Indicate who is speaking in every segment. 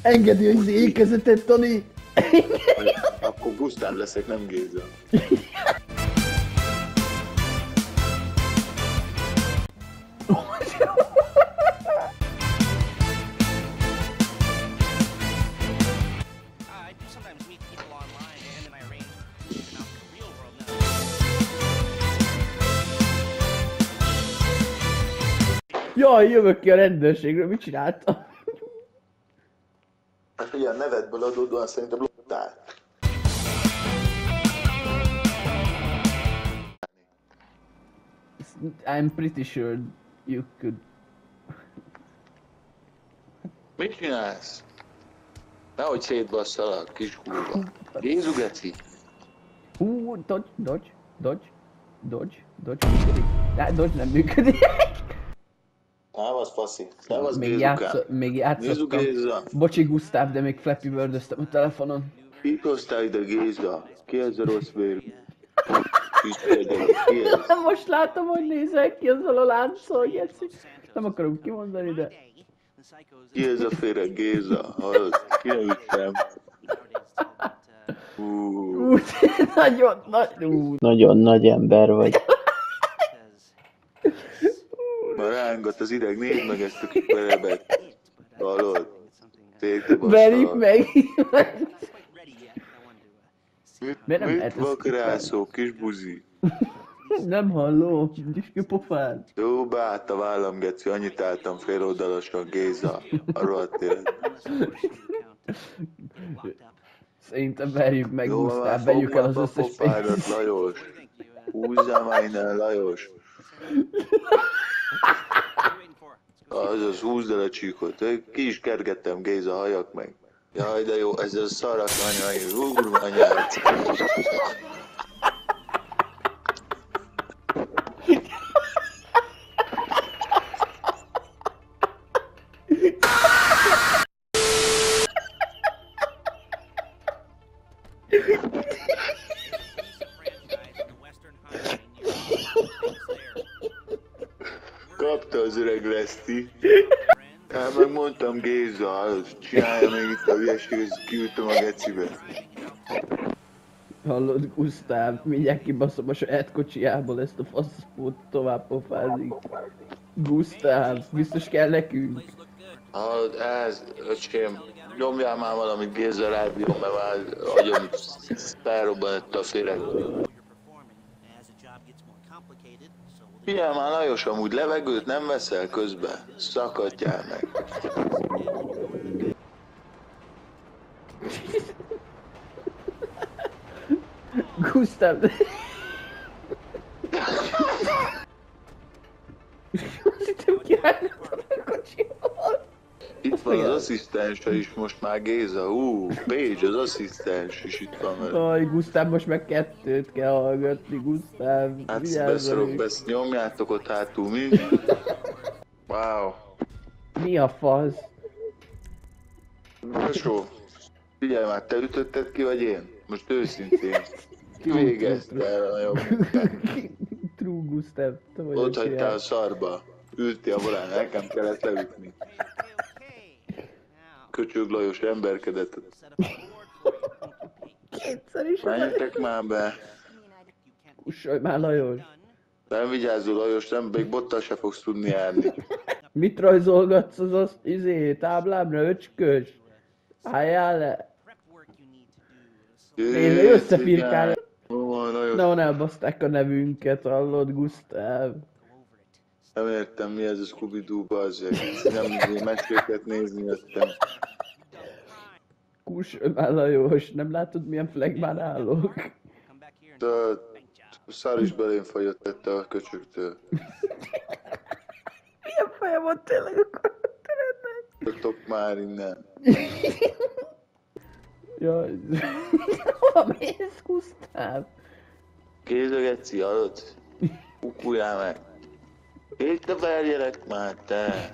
Speaker 1: Engedi, hogy ékezetet, Toni!
Speaker 2: Akkor Gusztáv leszek, nem Géza.
Speaker 1: Jaj, jövök ki a rendőrségről, mit csináltam?
Speaker 2: Hát ugye a nevedből adódóan szerintem lottál.
Speaker 1: I'm pretty sure you could...
Speaker 2: Mit csinálsz? Nehogy szétbasszalak, kis kurva. Jézu geci.
Speaker 1: Dodge működik. Dodge nem működik.
Speaker 2: Nem, az faszi. Nem, az
Speaker 1: Még játszottam.
Speaker 2: Géza.
Speaker 1: Bocsi Gusztáv, de még Flappy Bird-öztem a telefonon.
Speaker 2: Ki hoztál ide, Géza? Ki ez a rossz vér? Ki ez?
Speaker 1: Most látom, hogy nézel ki azzal a lánccal, Geci. Nem akarom kimondani, de...
Speaker 2: Ki ez a féreg, Géza? Hallod? Ki nem ütem?
Speaker 1: Nagyon nagy ember vagy.
Speaker 2: Már rángat az ideg, nézd meg ezt a kis verebet. Hallod?
Speaker 1: Verjük meg!
Speaker 2: Mit vakrászó, kis buzi?
Speaker 1: Nem hallom, kis pofád.
Speaker 2: Jó, beállt a vállam, geci, annyit álltam féloldalasan, Géza. A rohadt élet.
Speaker 1: Szerintem verjük meg, Gusztáv, vegyük el az összes pénzt.
Speaker 2: Lajos. Húzzál már innen, Lajos. Azaz, húzd el a csíkot. Ki is kergettem, Géza, halljak meg. Jaj, de jó, ez a szarak anyai, húrva anyát. Kapta az öreg Leszti. Hát megmondtam, Géza, csinálja még itt a hülyeséget, kiültöm a gecibe.
Speaker 1: Hallod, Gusztáv, mindjárt kibaszom a saját kocsiából ezt a faszpót, tovább pofázik. Gusztáv, biztos kell nekünk.
Speaker 2: Hallod, ez, öcsém, nyomjál már valamit, Géza, rádió, mert már agyom felrobbanett a féreg. Figyelj már, Lajos, amúgy levegőt nem veszel közben? Szakadjál meg.
Speaker 1: Gusztáv... Azt hittem kiállítottam a kocsival.
Speaker 2: Itt van az asszisztense is most már, Géza. Page, az asszisztens is itt van vele.
Speaker 1: Aj, Gusztáv, most meg kettőt kell hallgatni, Gusztáv.
Speaker 2: Hát beszorok, nyomjátok ott hátul, mi? Wow.
Speaker 1: Mi a fasz?
Speaker 2: Tesó, figyelj már, te ütötted ki, vagy én? Most őszintén. Ki végezte el a nagyobb munkát?
Speaker 1: True, Gusztáv.
Speaker 2: Ott hagytál a szarba. Ültél a volán, nekem kellett leütni. Köcsög Lajos emberkedett.
Speaker 1: Kétszer is.
Speaker 2: Menjetek már be.
Speaker 1: Kussolj már, Lajos.
Speaker 2: Nem vigyázzol, Lajos, nem, még bottal se fogsz tudni járni.
Speaker 1: Mit rajzolgatsz az táblámra, öcskös? Álljál le. Én összefirkálja. Na, elbaszták a nevünket, hallod, Gusztáv?
Speaker 2: Nem értem, mi ez a Scooby-Doo, bazzeg. Nem meséket nézni jöttem.
Speaker 1: Kussolj már, Lajos, nem látod, milyen flagmán állok?
Speaker 2: A szár is belém fagyott tette a köcsöktől.
Speaker 1: Milyen feje van tényleg a karakterednek?
Speaker 2: Jöttök már innen.
Speaker 1: Jaj, hova mész, Gusztáv?
Speaker 2: Géza geci, hallod? Kukuljál meg. Itt a felgyerek már, te.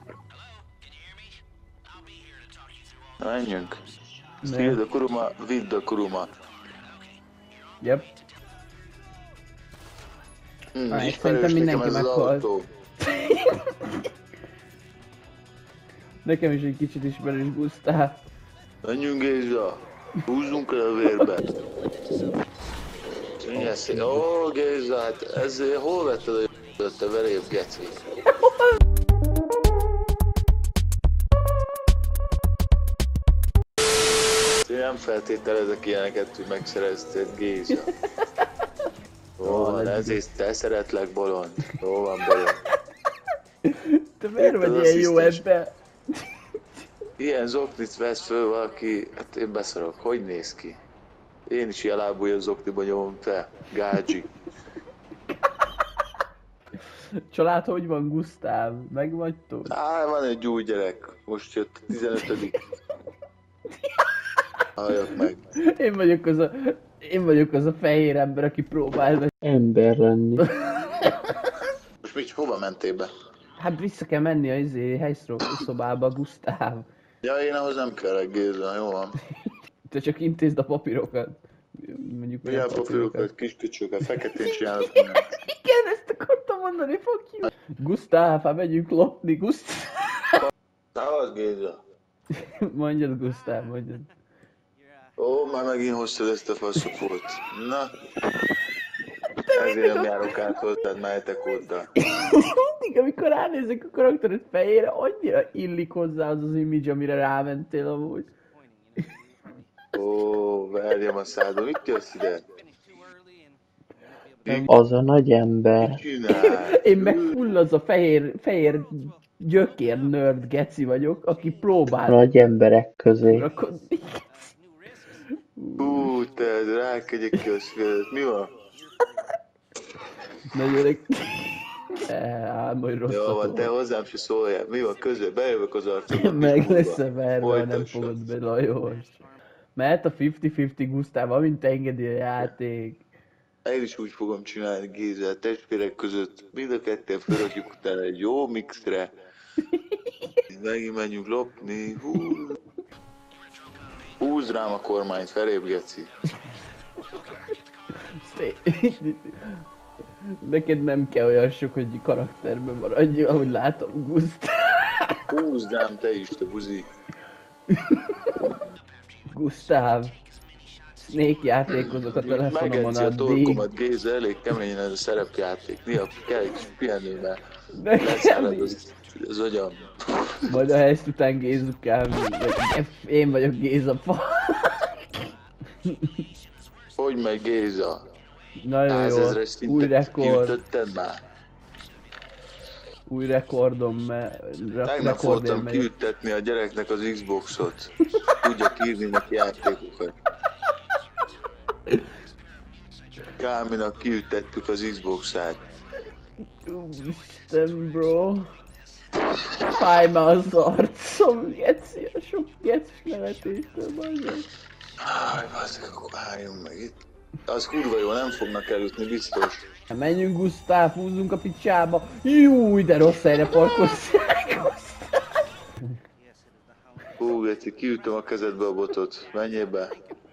Speaker 2: Na, menjünk. Vidd a kuruma, vidd a kuruma.
Speaker 1: Yep.
Speaker 2: Ismerős nekem ez az autó.
Speaker 1: Nekem is egy kicsit ismerős, Gusztáv.
Speaker 2: Menjünk Géza! Húzzunk el a vérbe! Milyen szép. Ó, Géza, hát ezért hol vetted a j***ot, te veréb geci? Én nem feltételezek ilyeneket, hogy megszerezted, Géza. Jó van, ezért te szeretlek, bolond. Jó van, bolond.
Speaker 1: Te miért vagy ilyen jó ebben?
Speaker 2: Ilyen zoknit vesz föl valaki, hát én beszarok, hogy néz ki? Én is ilyen lábúja zokniba nyomom, te, gádzsi.
Speaker 1: Család, hogy van, Gusztáv? Megvagytok?
Speaker 2: Á, van egy új gyerek, most jött a 15. Halljak meg.
Speaker 1: Én vagyok az a fehér ember, aki próbál
Speaker 3: Ember lenni.
Speaker 2: Most mit, hova mentél be?
Speaker 1: Hát vissza kell menni a helyszobába, Gusztáv.
Speaker 2: Ja, én ahhoz nem kellek, Géza, jó van.
Speaker 1: Te csak intézd a papírokat. Mondjuk
Speaker 2: Milyen papírokat, kisköcsöket, feketén csinálok mindent.
Speaker 1: Igen, ezt akartam mondani, fuck you. Gusztáv, hát megyünk lopni, Gusztáv.
Speaker 2: Szávasz, Géza.
Speaker 1: Mondjad, Gusztáv, mondjad.
Speaker 2: Ó, már megint hoztad ezt a faszopót. Na. Ezért nem járok át hozzád már hetek óta.
Speaker 1: Mindig, amikor ránézek a karaktered fejére, annyira illik hozzá az az image, amire rámentél amúgy.
Speaker 2: Ó, verjem a szádon, mit jössz ide?
Speaker 3: Az a nagy ember.
Speaker 2: Mit csinál?
Speaker 1: Én meg full az a fehér gyökér nerd geci vagyok, aki próbál
Speaker 3: Nagy emberek közé.
Speaker 1: rakodni.
Speaker 2: Hú, te rákegyek ki a szüledet, mi van?
Speaker 1: Nagyon öreg. Majd
Speaker 2: Jó van,
Speaker 1: rosszat
Speaker 2: te hozzám se szóljál, mi van közben? Bejövök az arcodba.
Speaker 1: meg lesz-e verve, ha nem
Speaker 2: Folytassad.
Speaker 1: fogod be, Lajos. Mehet a 50-50 Gusztáv, amint engedi a játék.
Speaker 2: Én is úgy fogom csinálni, Géza, a testvérek között mind a ketten felrakjuk utána egy jó mixre. Megint menjünk lopni, húzd rám a kormányt, felébb, geci.
Speaker 1: Neked nem kell olyan sok, hogy karakterben maradj, ahogy látom, Gusztáv.
Speaker 2: Húzd rám te is, te buzi.
Speaker 1: Gusztáv. Snake játékozok a telefonomon
Speaker 2: Megenci a
Speaker 1: addig.
Speaker 2: torkomat, Géza, elég keményen ez a szerepjáték. Néha kell egy kis pihenőben.
Speaker 1: Nekem
Speaker 2: Leszárad
Speaker 1: is.
Speaker 2: az agyam.
Speaker 1: Majd a helyzt után Gézukám, vagy én vagyok Géza fa.
Speaker 2: Hogy megy, Géza?
Speaker 1: Nagyon jó,
Speaker 2: 100 000-es
Speaker 1: új
Speaker 2: szintet
Speaker 1: rekord,
Speaker 2: kiütötted már?
Speaker 1: új rekordom, mert
Speaker 2: Tegnap
Speaker 1: rekordért
Speaker 2: voltam
Speaker 1: megyek.
Speaker 2: kiüttetni a gyereknek az Xboxot. Tudjak írni neki játékokat. Káminak kiüttettük az Xboxát.
Speaker 1: Úristen, bro. Fáj már az arcom, geci, a sok gecis nevetéstől, bazd.
Speaker 2: Áj, bazzeg, akkor álljunk meg itt. Az kurva jó, nem fognak elütni, biztos.
Speaker 1: Menjünk, Gusztáv, húzzunk a picsába. Júj, de rossz helyre parkolszák, Gusztáv.
Speaker 2: Hú, Geci, kiütöm a kezedbe a botot. Menjél be.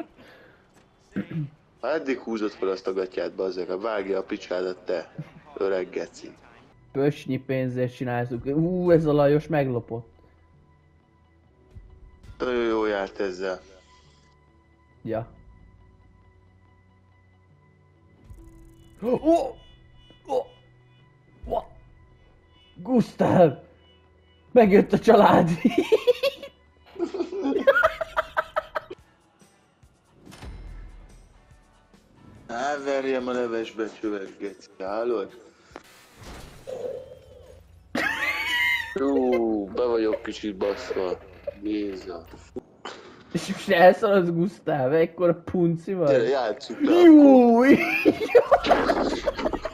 Speaker 2: Ha eddig húzott fel azt a gatyát, bazzeg, ha vágja a picsádat te, öreg Geci.
Speaker 1: Pösnyi pénzért csináltuk. Ez a Lajos meglopott.
Speaker 2: Nagyon jó járt ezzel.
Speaker 1: Ja. Oh! Gusztáv! Megjött a család!
Speaker 2: Elverjem a levesbe csövet, Geci, hallod? Jó, be vagyok kicsit baszva. Géza.
Speaker 1: És most elszaladsz, Gusztáv, ekkora punci vagy?
Speaker 2: Gyere, játsszuk le akkor.
Speaker 1: Júj!